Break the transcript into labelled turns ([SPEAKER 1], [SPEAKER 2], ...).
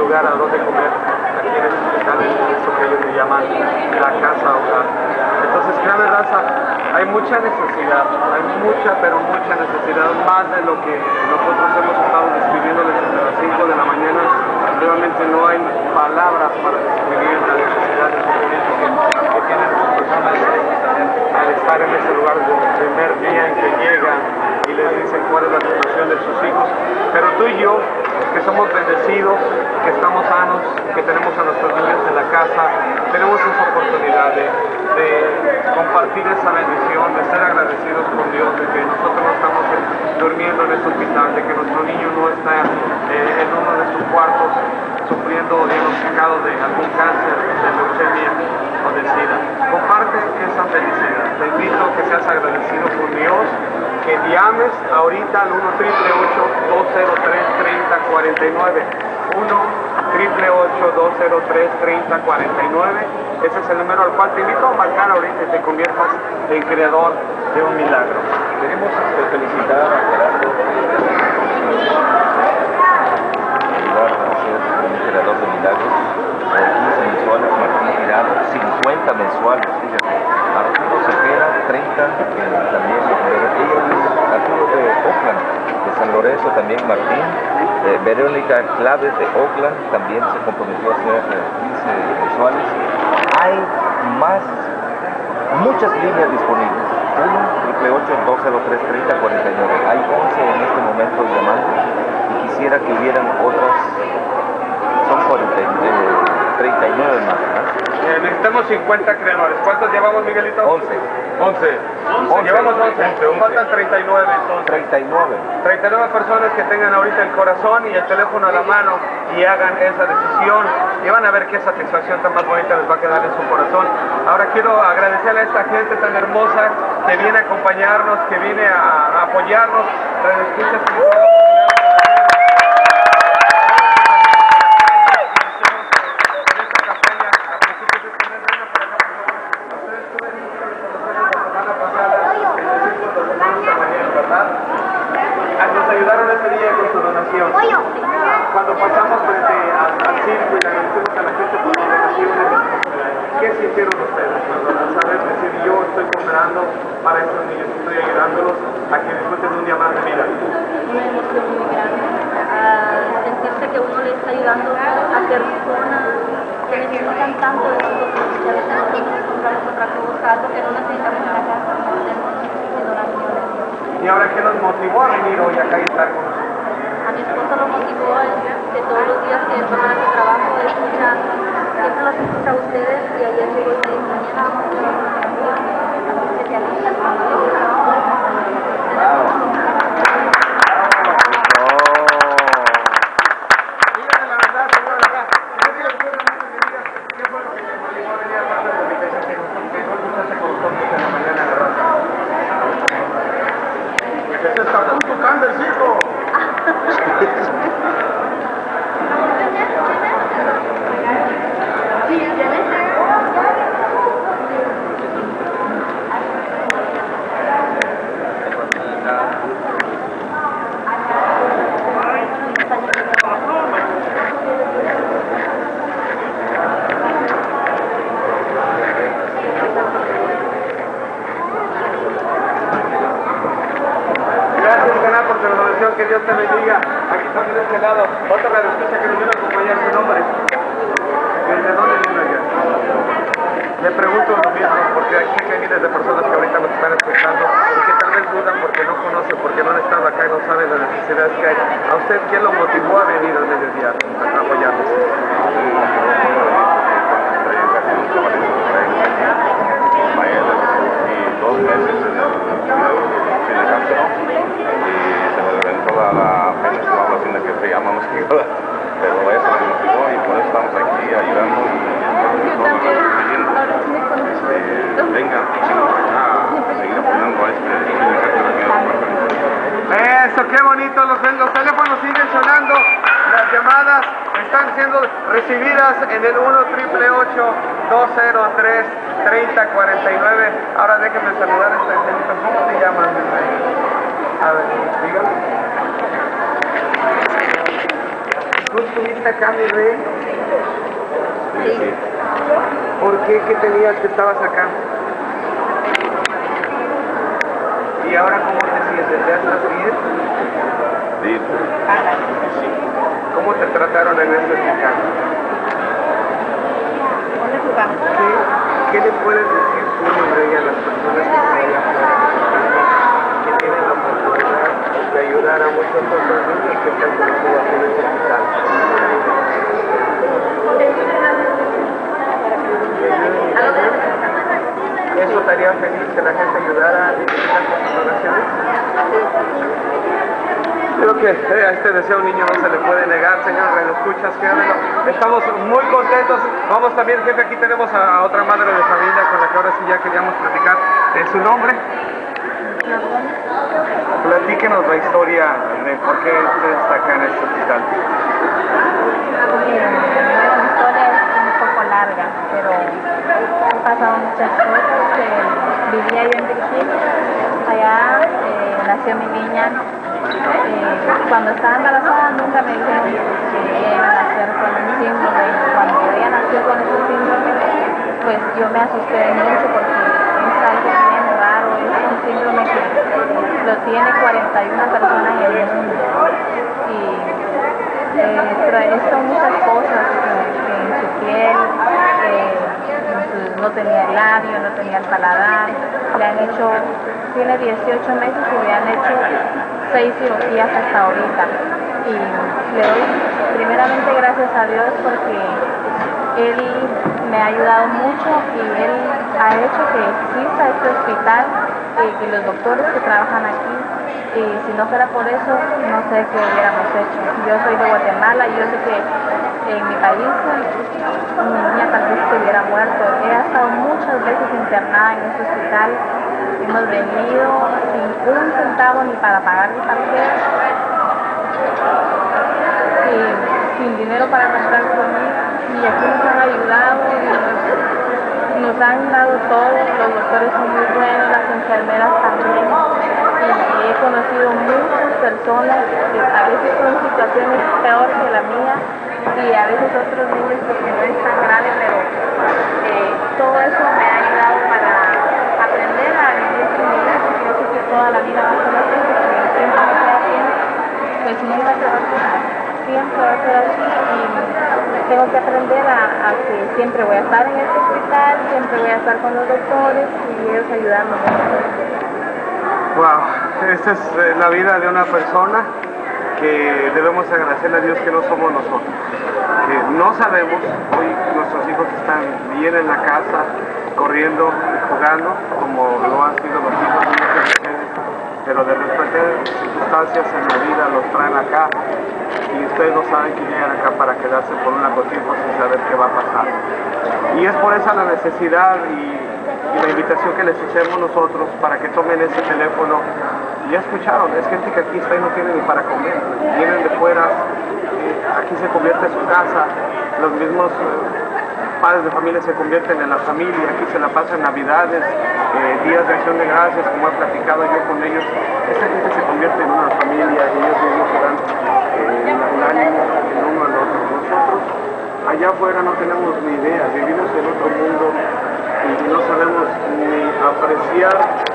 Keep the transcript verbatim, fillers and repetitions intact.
[SPEAKER 1] lugar a donde comer aquí en este hospital, en eso que ellos le llaman la casa hogar. Entonces, créanme, raza, hay mucha necesidad, hay mucha, pero mucha necesidad, más de lo que nosotros hemos estado describiéndoles desde las cinco de la mañana. Realmente no hay palabras para describir la necesidad de sufrimiento que, que tienen las personas al estar en ese lugar desde el primer día en que llegan y les dicen cuál es la situación de sus hijos. Pero tú y yo, que somos bendecidos, que estamos sanos, que tenemos a nuestros niños en la casa, tenemos esa oportunidad de, de compartir esa bendición, de ser agradecidos con Dios, de que nosotros no estamos durmiendo en este hospital, de que nuestro niño no está eh, en uno de sus cuartos sufriendo o diagnosticado de algún cáncer, de leucemia o de SIDA. Comparte esa felicidad. Te invito a que seas agradecido con Dios, que llames ahorita al uno triple ocho, dos cero tres, treinta cuarenta y nueve. uno triple ocho, dos cero tres, treinta cuarenta y nueve. Ese es el número al cual te invito a marcar ahorita y te conviertas en creador de un milagro.
[SPEAKER 2] Queremos este, felicitar a Gerardo, ayudar a ser un creador de milagros, por quince mensuales, Martín Tirado, cincuenta mensuales, fíjate. Arturo Cepeda, treinta, que también, ella es Arturo de Oakland, de San Lorenzo también, Martín. Eh, Verónica Claves de Oakland también se comprometió a hacer eh, quince mensuales. Hay más, muchas líneas disponibles. uno triple ocho, dos cero tres, treinta cuarenta y nueve. Hay once en este momento llamando y quisiera que hubieran otras, son cuarenta, eh, treinta y nueve más, ¿no?
[SPEAKER 1] Eh, necesitamos cincuenta creadores. ¿Cuántos llevamos, Miguelito?
[SPEAKER 2] once.
[SPEAKER 1] once. once. Llevamos once. once. Faltan treinta y nueve entonces.
[SPEAKER 2] treinta y nueve.
[SPEAKER 1] treinta y nueve personas que tengan ahorita el corazón y el teléfono a la mano y hagan esa decisión y van a ver qué satisfacción tan más bonita les va a quedar en su corazón. Ahora quiero agradecerle a esta gente tan hermosa que viene a acompañarnos, que viene a, a apoyarnos. Escuchas que nos ayudaron ese día con su donación. Cuando pasamos frente al, al circo y le agradecemos a la gente por sus donaciones, ¿qué sintieron ustedes? Al saber decir, yo estoy cooperando para estos niños, estoy ayudándolos a que disfruten un día más de vida.
[SPEAKER 3] Una emoción muy grande, a sentirse que uno le está ayudando a personas que necesitan tanto de nosotros, que a veces nosotros compramos otra cosa, algo que no necesitamos en la casa, no tenemos donaciones.
[SPEAKER 1] ¿Y ahora qué nos motivó a venir hoy acá y estar con nosotros?
[SPEAKER 3] A mi esposo lo motivó que todos los días que van a su trabajo, escucha, siempre los escucha a ustedes y ayer llegó y me dijo, mañana vamos a hacer una donación, así que te alistas cuando
[SPEAKER 1] Díganme la verdad, señora, acá. ¿Qué fue lo que te motivó a venir a pasar la invitación que no escuchaste con nosotros en la mañana, verdad? Pues se está tocando el circo. Que Dios te bendiga. Aquí estamos de este lado. Otra radio escucha que nos viene a acompañar, su nombre. ¿Desde dónde viene allá? Le pregunto lo mismo, porque hay sé que hay miles de personas que ahorita nos están escuchando y que tal vez dudan porque no conocen, porque no han estado acá y no saben las necesidades que hay. ¿A usted quién lo motivó a venir al mediodía a apoyarnos?
[SPEAKER 2] Dos meses en el cáncer y se me reventó la, la pena, es una relación que se llama más que nada, pero eso me motivó y por eso estamos aquí ayudando y todos los creyentes este, vengan a seguir apoyando a este
[SPEAKER 1] Eso, qué bonito, los, los teléfonos siguen sonando, las llamadas están siendo recibidas en el uno triple ocho, dos cero tres, treinta cuarenta y nueve. Ahora déjenme saludar a esta gente. ¿Cómo te llamas? A ver, dígame. ¿Tú estuviste acá, mi rey?
[SPEAKER 3] Sí.
[SPEAKER 1] ¿Por qué? ¿Qué tenías que estabas acá? ¿Y ahora cómo te sientes? ¿Ya estás bien?
[SPEAKER 2] Bien.
[SPEAKER 1] ¿Cómo te trataron en este hospital? ¿Qué, ¿Qué le puedes decir tú, mi rey, a las personas que están allá afuera, que tienen la oportunidad de ayudar a muchos otros niños que están conocidos aquí en este hospital? ¿Eso te haría feliz que la gente ayudara en estas donaciones? Creo que eh, a este deseo un niño no se le puede negar, señor, ¿lo escuchas? Créanmelo. Estamos muy contentos. Vamos también, jefe, aquí tenemos a otra madre de familia con la que ahora sí ya queríamos platicar. ¿En su nombre? Platíquenos la historia de por qué usted está acá en este hospital.
[SPEAKER 4] Bueno, la historia es un poco larga, pero han pasado muchas cosas. Eh, vivía yo en Virginia, allá eh, nació mi niña. Eh, cuando estaba embarazada nunca me dijeron que ella iba a nacer con un síndrome. Cuando ella nació con ese síndrome, pues yo me asusté mucho porque es algo bien raro, es un síndrome que lo tiene cuarenta y una personas en el mundo. Y eh, son muchas cosas que, que en su piel, eh, en su, no tenía el labio, no tenía el paladar, le han hecho, tiene dieciocho meses y le han hecho seis cirugías hasta ahorita. Y le doy primeramente gracias a Dios porque Él me ha ayudado mucho y Él ha hecho que exista este hospital, eh, que los doctores que trabajan aquí, y si no fuera por eso, no sé qué hubiéramos hecho. Yo soy de Guatemala y yo sé que en mi país mi niña tal vez se hubiera muerto. He estado muchas veces internada en este hospital. Hemos venido sin un centavo ni para pagar mi parqueo y sin dinero para comprar comida. Y aquí nos han ayudado, y nos, nos han dado todo. Los doctores son muy buenos, las enfermeras también. Y he conocido muchas personas que a veces son situaciones peor que la mía y a veces otros niños que no es tan grave, pero eh, todo eso me ha ayudado para aprender a vivir sin vida, porque yo sé que toda la vida va a ser así, porque el tiempo que estoy haciendo, pues nunca se va a hacer, siempre va a ser así y tengo que aprender a, a que siempre voy a estar en este hospital, siempre voy a estar con los doctores y ellos ayudándome.
[SPEAKER 1] Wow, esta es eh, la vida de una persona que debemos agradecerle a Dios que no somos nosotros, que no sabemos, hoy nuestros hijos están bien en la casa, corriendo, jugando, como lo han sido los hijos de muchas mujeres, pero de repente circunstancias en la vida los traen acá y ustedes no saben que llegan acá para quedarse por un largo tiempo sin saber qué va a pasar. Y es por esa la necesidad y y la invitación que les hacemos nosotros para que tomen ese teléfono. Ya escucharon, es gente que aquí está y no tiene ni para comer, vienen de fuera, eh, aquí se convierte en su casa, los mismos eh, padres de familia se convierten en la familia, aquí se la pasan navidades, eh, días de acción de gracias, como he platicado yo con ellos, esta gente se convierte en una familia y ellos mismos se dan eh, el ánimo el uno al otro. Nosotros allá afuera no tenemos ni idea, vivimos en otro mundo y no sabemos ni apreciar